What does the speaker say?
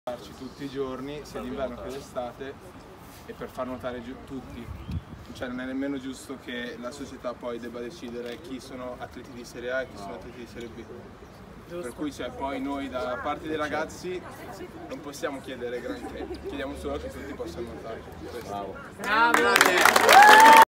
tutti i giorni, sia d'inverno che d'estate, e per far notare tutti. Cioè non è nemmeno giusto che la società poi debba decidere chi sono atleti di Serie A e chi sono atleti di Serie B. Per cui poi noi da parte dei ragazzi non possiamo chiedere granché, chiediamo solo che tutti possano notare. Bravo.